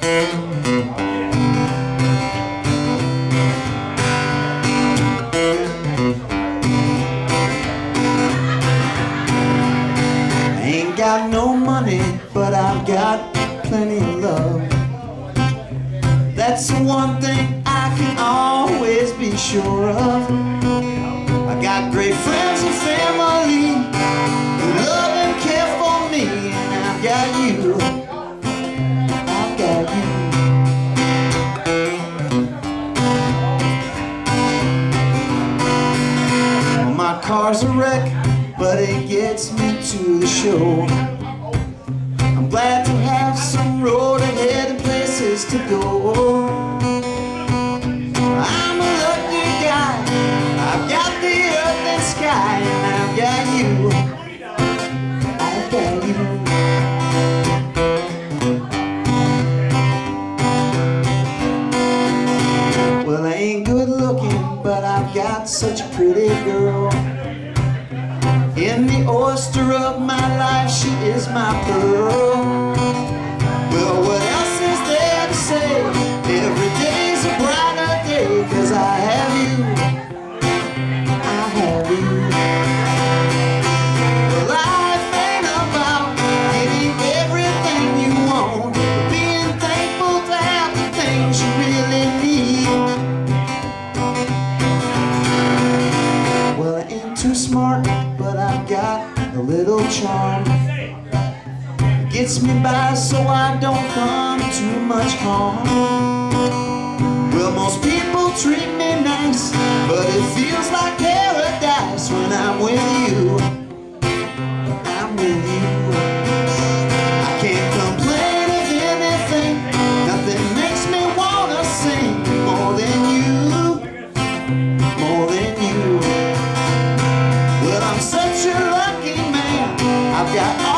Ain't got no money, but I've got plenty of love. That's the one thing I can always be sure of. I got great friends and family who love and care for me, and I've got you. I've got you. Well, my car's a wreck, but it gets me to the show. I'm glad to have some road ahead and places to go. I'm a lucky guy, I've got the earth and sky, and I've got you. I've got you. Well, I ain't good looking, but I've got such a pretty girl. In the oyster of my life, she is my pearl. Well, what else is there to say? Every day's a brighter day, 'cause I have you. I have you. Well, life ain't about getting everything you want, but being thankful to have the things you really need. Well, I ain't too smart, but I've got a little charm. It gets me by so I don't come too much harm. Well, most people treat me nice, but it feels like paradise when I'm with you. I'm with you. I can't complain of anything. Nothing makes me wanna sing more than you. More than you. Well, I'm such a lucky man. I've got all